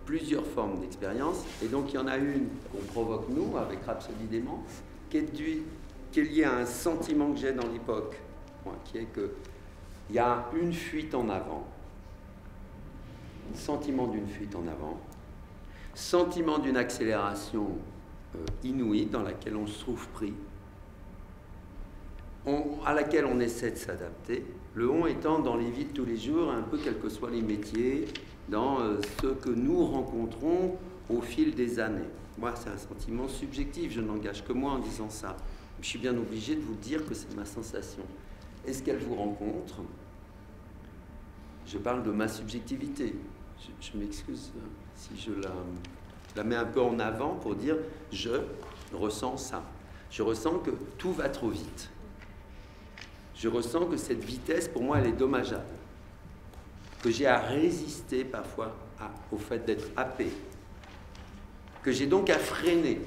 plusieurs formes d'expérience. Et donc, il y en a une qu'on provoque, nous, avec Rhapsodie Dément, qui est liée à un sentiment que j'ai dans l'époque, qui est qu'il y a une fuite en avant, sentiment d'une fuite en avant, sentiment d'une accélération inouïe dans laquelle on se trouve pris, à laquelle on essaie de s'adapter, le on étant dans les vies de tous les jours, un peu quels que soient les métiers, dans ce que nous rencontrons au fil des années. Moi, c'est un sentiment subjectif, je n'engage que moi en disant ça. Je suis bien obligé de vous dire que c'est ma sensation. Est-ce qu'elle vous rencontre? Je parle de ma subjectivité. Je m'excuse si je la mets un peu en avant pour dire je ressens ça. Je ressens que tout va trop vite. Je ressens que cette vitesse, pour moi, elle est dommageable. Que j'ai à résister parfois au fait d'être happé. Que j'ai donc à freiner,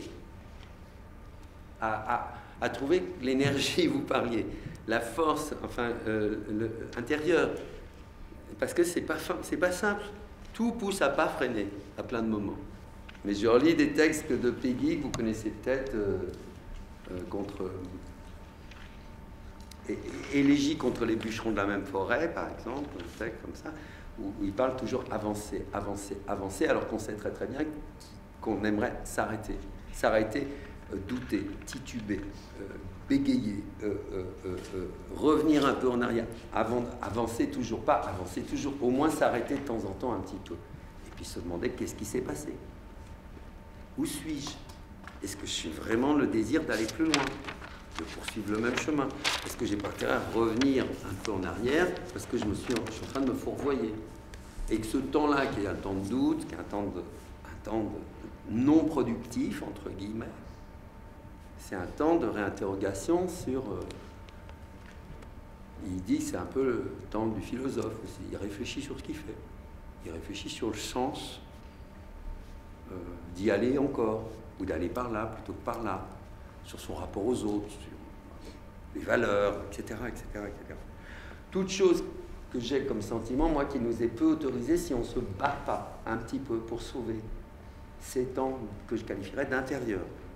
à trouver l'énergie, vous parliez, la force, enfin, intérieure. Parce que c'est pas simple. Tout pousse à pas freiner à plein de moments. Mais je relis des textes de Peggy que vous connaissez peut-être contre... Élégie contre les bûcherons de la même forêt, par exemple, un texte comme ça, où il parle toujours avancer, avancer, avancer, alors qu'on sait très très bien qu'on aimerait s'arrêter. S'arrêter, douter, tituber, bégayer, revenir un peu en arrière, avancer toujours pas, avancer toujours, au moins s'arrêter de temps en temps un petit peu. Et puis se demander qu'est-ce qui s'est passé? Où suis-je? Est-ce que je suis vraiment le désir d'aller plus loin? De poursuivre le même chemin? Est-ce que j'ai pas intérêt à revenir un peu en arrière parce que je suis en train de me fourvoyer? Et que ce temps-là, qui est un temps de doute, qui est un temps de non productif, entre guillemets, c'est un temps de réinterrogation sur... il dit que c'est un peu le temps du philosophe aussi. Il réfléchit sur ce qu'il fait. Il réfléchit sur le sens d'y aller encore, ou d'aller par là plutôt que par là, sur son rapport aux autres, sur les valeurs, etc., etc., etc. Toute chose que j'ai comme sentiment, moi, qui nous est peu autorisé si on ne se bat pas un petit peu pour sauver ces temps que je qualifierais d'intérieur.